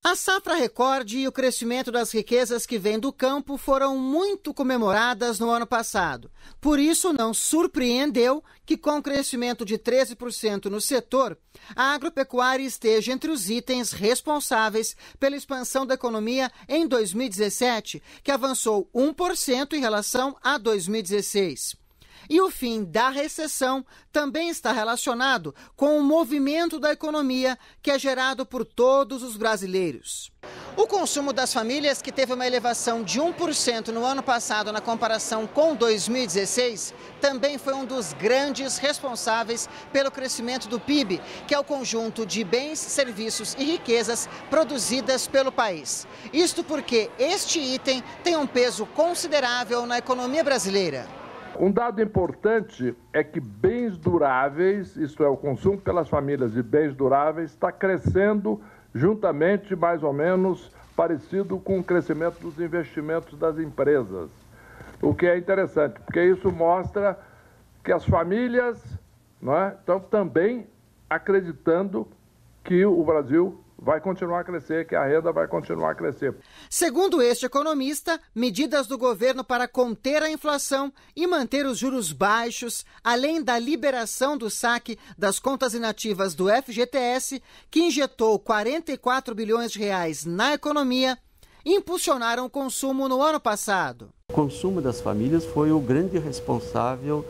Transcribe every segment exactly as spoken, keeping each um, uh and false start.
A safra recorde e o crescimento das riquezas que vêm do campo foram muito comemoradas no ano passado. Por isso, não surpreendeu que, com o crescimento de treze por cento no setor, a agropecuária esteja entre os itens responsáveis pela expansão da economia em dois mil e dezessete, que avançou um por cento em relação a dois mil e dezesseis. E o fim da recessão também está relacionado com o movimento da economia que é gerado por todos os brasileiros. O consumo das famílias, que teve uma elevação de um por cento no ano passado na comparação com dois mil e dezesseis, também foi um dos grandes responsáveis pelo crescimento do P I B, que é o conjunto de bens, serviços e riquezas produzidas pelo país. Isto porque este item tem um peso considerável na economia brasileira. Um dado importante é que bens duráveis, isto é, o consumo pelas famílias de bens duráveis, está crescendo juntamente, mais ou menos, parecido com o crescimento dos investimentos das empresas. O que é interessante, porque isso mostra que as famílias, não é, estão também acreditando que o Brasil vai continuar a crescer, que a renda vai continuar a crescer. Segundo este economista, medidas do governo para conter a inflação e manter os juros baixos, além da liberação do saque das contas inativas do F G T S, que injetou quarenta e quatro bilhões de reais na economia, impulsionaram o consumo no ano passado. O consumo das famílias foi o grande responsável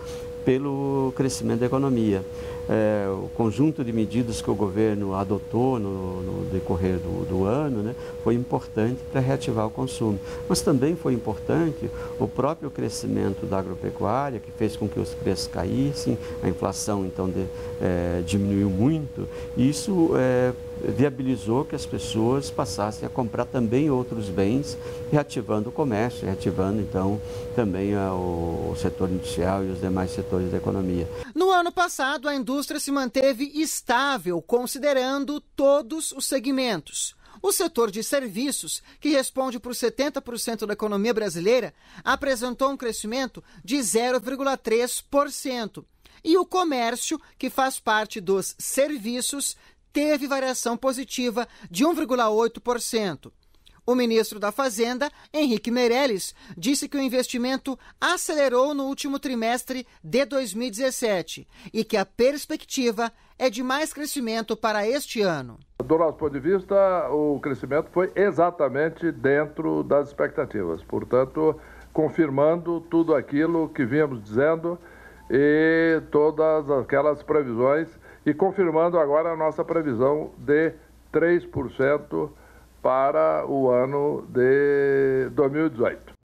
pelo crescimento da economia. É, o conjunto de medidas que o governo adotou no, no decorrer do, do ano, né, foi importante para reativar o consumo. Mas também foi importante o próprio crescimento da agropecuária, que fez com que os preços caíssem, a inflação então de, é, diminuiu muito, e isso é, viabilizou que as pessoas passassem a comprar também outros bens, reativando o comércio, reativando então também a, o, o setor industrial e os demais setores da economia. No ano passado, a indústria se manteve estável, considerando todos os segmentos. O setor de serviços, que responde por setenta por cento da economia brasileira, apresentou um crescimento de zero vírgula três por cento. E o comércio, que faz parte dos serviços, teve variação positiva de um vírgula oito por cento. O ministro da Fazenda, Henrique Meirelles, disse que o investimento acelerou no último trimestre de dois mil e dezessete e que a perspectiva é de mais crescimento para este ano. Do nosso ponto de vista, o crescimento foi exatamente dentro das expectativas. Portanto, confirmando tudo aquilo que vínhamos dizendo e todas aquelas previsões e confirmando agora a nossa previsão de três por cento para o ano de dois mil e dezoito.